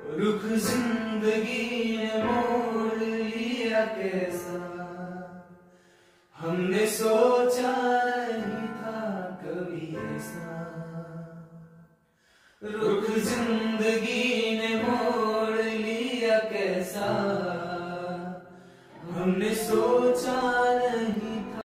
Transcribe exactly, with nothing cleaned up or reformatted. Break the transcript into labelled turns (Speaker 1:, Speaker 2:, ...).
Speaker 1: रुख जिंदगी ने मोड़ लिया कैसा, हमने सोचा नहीं था कभी ऐसा। रुख जिंदगी ने मोड़ लिया कैसा, हमने सोचा